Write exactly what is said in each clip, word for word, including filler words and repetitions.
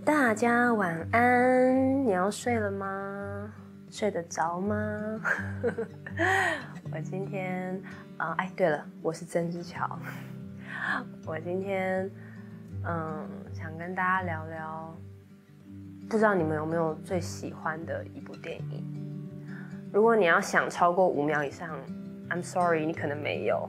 大家晚安，你要睡了吗？睡得着吗？我今天啊、呃，哎，对了，我是曾之乔。我今天嗯，想跟大家聊聊，不知道你们有没有最喜欢的一部电影？如果你要想超过五秒以上 ，I'm sorry， 你可能没有。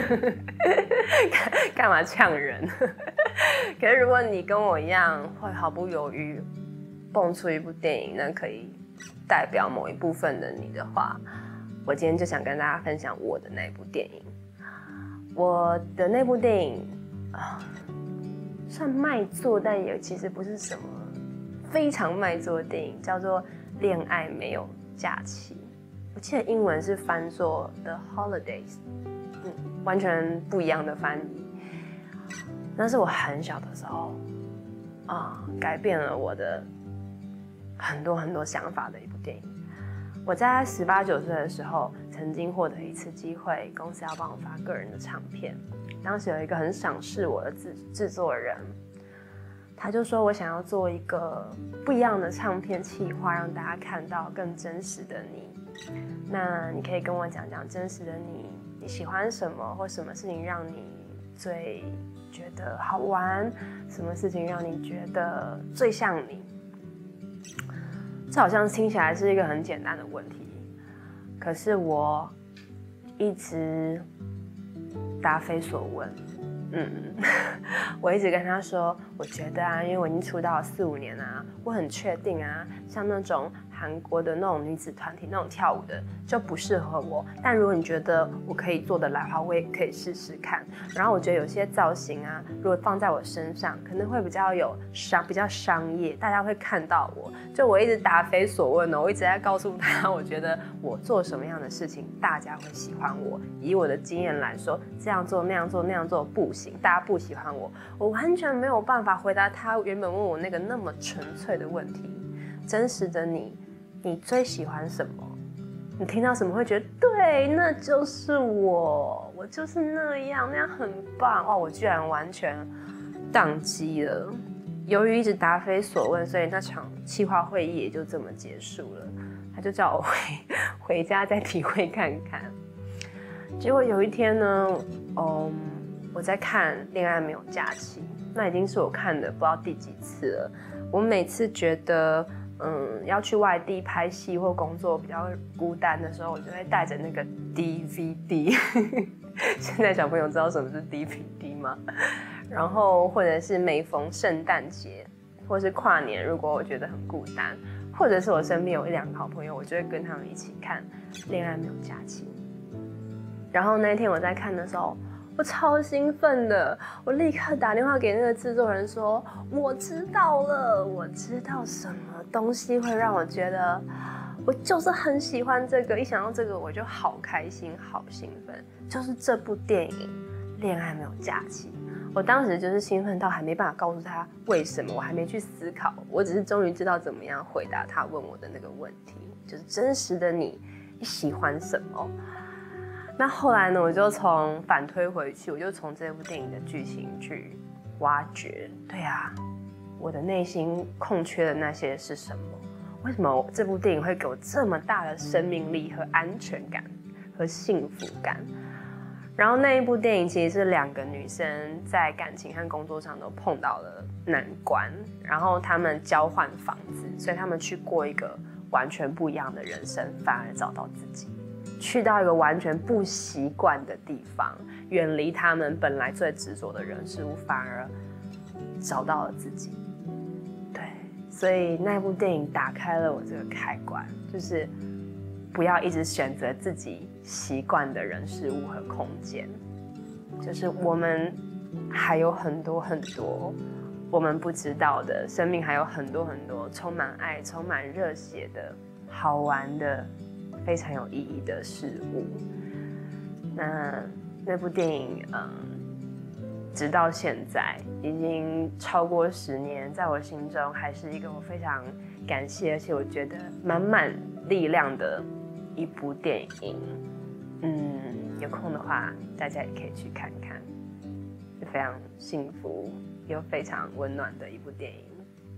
干嘛呛人？可是如果你跟我一样，会毫不犹豫蹦出一部电影，那可以代表某一部分的你的话，我今天就想跟大家分享我的那部电影。我的那部电影啊，算卖座，但也其实不是什么非常卖座的电影，叫做《恋爱没有假期》。我记得英文是翻作《The Holidays》，嗯，完全不一样的翻译。那是我很小的时候啊，改变了我的很多很多想法的一部电影。我在十八九岁的时候，曾经获得一次机会，公司要帮我发个人的唱片。当时有一个很赏识我的制制作人，他就说我想要做一个不一样的唱片企划，让大家看到更真实的你。那你可以跟我讲讲真实的你，你喜欢什么，或什么事情让你最觉得好玩，什么事情让你觉得最像你？这好像听起来是一个很简单的问题，可是我一直答非所问。嗯，我一直跟他说，我觉得啊，因为我已经出道了四五年啊，我很确定啊，像那种韩国的那种女子团体那种跳舞的就不适合我。但如果你觉得我可以做得来的话，我也可以试试看。然后我觉得有些造型啊，如果放在我身上，可能会比较有商，比较商业，大家会看到我。就我一直答非所问哦，我一直在告诉他，我觉得我做什么样的事情，大家会喜欢我。以我的经验来说，这样做那样做那样做不行，大家不喜欢我，我完全没有办法回答他原本问我那个那么纯粹的问题。真实的你，你最喜欢什么？你听到什么会觉得对，那就是我，我就是那样，那样很棒哦！我居然完全宕机了。由于一直答非所问，所以那场企划会议也就这么结束了。他就叫我回回家再体会看看。结果有一天呢，嗯，我在看《恋爱没有假期》，那已经是我看的不知道第几次了。我每次觉得，嗯，要去外地拍戏或工作比较孤单的时候，我就会带着那个 D V D。现在小朋友知道什么是 D V D 吗？然后或者是每逢圣诞节，或是跨年，如果我觉得很孤单，或者是我身边有一两个好朋友，我就会跟他们一起看《恋爱没有假期》。然后那一天我在看的时候，我超兴奋的，我立刻打电话给那个制作人说，我知道了，我知道什么东西会让我觉得我就是很喜欢这个，一想到这个我就好开心好兴奋，就是这部电影《恋爱没有假期》。我当时就是兴奋到还没办法告诉他为什么，我还没去思考，我只是终于知道怎么样回答他问我的那个问题，就是真实的你，你喜欢什么？那后来呢，我就从反推回去，我就从这部电影的剧情去挖掘，对啊，我的内心空缺的那些是什么？为什么这部电影会给我这么大的生命力和安全感和幸福感？然后那一部电影其实是两个女生在感情和工作上都碰到了难关，然后她们交换房子，所以她们去过一个完全不一样的人生，反而找到自己。去到一个完全不习惯的地方，远离他们本来最执着的人事物，反而找到了自己。对，所以那部电影打开了我这个开关，就是不要一直选择自己习惯的人事物和空间，就是我们还有很多很多我们不知道的，生命还有很多很多充满爱、充满热血的好玩的非常有意义的事物。那那部电影，嗯，直到现在已经超过十年，在我心中还是一个我非常感谢，而且我觉得满满力量的一部电影。嗯，有空的话大家也可以去看看，是非常幸福又非常温暖的一部电影。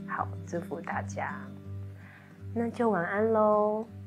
好，祝福大家，那就晚安喽。